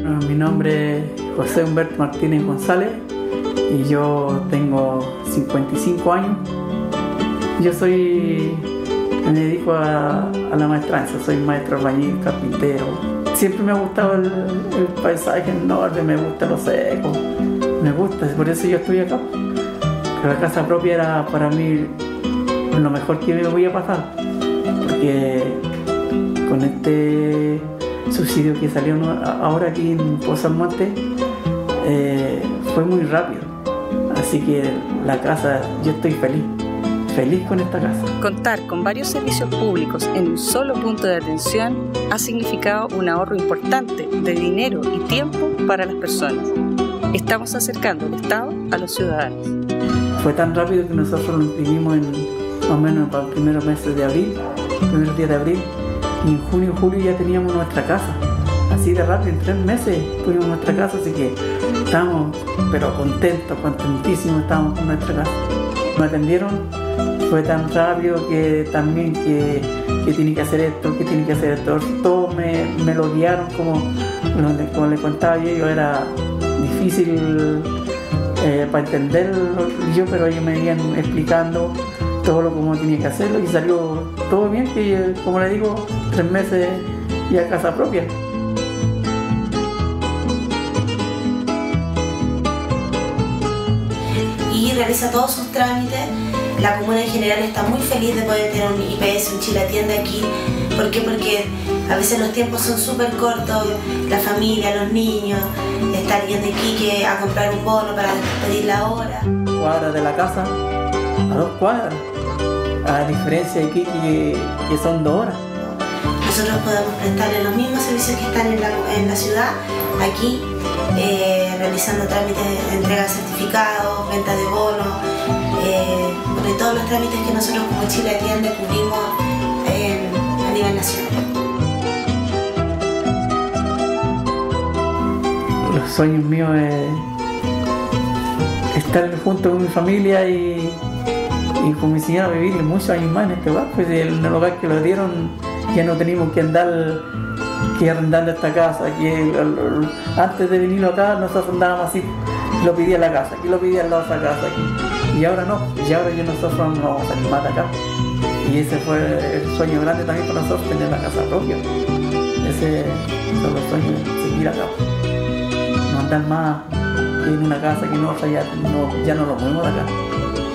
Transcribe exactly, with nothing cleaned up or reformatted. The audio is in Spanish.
Mi nombre es José Humberto Martínez González y yo tengo cincuenta y cinco años. Yo soy, me dedico a, a la maestranza, soy maestro albañil, carpintero. Siempre me ha gustado el, el paisaje en norte, me gusta lo seco, me gusta, por eso yo estoy acá. Pero la casa propia era para mí lo mejor que me voy a pasar, porque con este subsidio que salió ahora aquí en Pozo Almonte eh, fue muy rápido, así que la casa, yo estoy feliz, feliz con esta casa. Contar con varios servicios públicos en un solo punto de atención ha significado un ahorro importante de dinero y tiempo para las personas. Estamos acercando el Estado a los ciudadanos. Fue tan rápido que nosotros lo imprimimos en más o menos para los primeros meses de abril, primeros días de abril, y en junio y julio ya teníamos nuestra casa. Así de rápido, en tres meses tuvimos nuestra casa, así que estábamos pero contentos, contentísimos estábamos con nuestra casa. Me atendieron, fue tan rápido que también que, que tiene que hacer esto, que tiene que hacer esto. Todos me, me lo guiaron como, como les contaba yo, yo era difícil eh, para entenderlo yo, pero ellos me iban explicando todo lo como tenía que hacerlo y salió todo bien, que como le digo, tres meses y a casa propia. Y realiza todos sus trámites. La comuna en general está muy feliz de poder tener un I P S, un Chile Atiende aquí. ¿Por qué? Porque a veces los tiempos son súper cortos, la familia, los niños, está yendo de Iquique a comprar un bono para pedir la hora. Cuadras de la casa, a dos cuadras, a diferencia de Iquique que, que son dos horas. Nosotros podemos prestarle los mismos servicios que están en la, en la ciudad, aquí, eh, realizando trámites de entrega de certificados, venta de bonos, eh, de todos los trámites que nosotros como Chile Atiende cubrimos eh, a nivel nacional. Los sueños míos es estar junto con mi familia y, y con mi señora, vivir muchos años más en este lugar, pues en el lugar que lo dieron ya no teníamos que andar que arrendando esta casa, que antes de venir acá nosotros andábamos así, lo pedía en la casa, aquí lo pedía al lado de esa casa, aquí. Y ahora no, y ahora ya nosotros nos vamos a salir más de acá. Y ese fue el sueño grande también para nosotros, tener la casa propia. Ese son los sueños, seguir acá. No andar más en una casa que no, o sea, ya, no, ya no lo movemos de acá.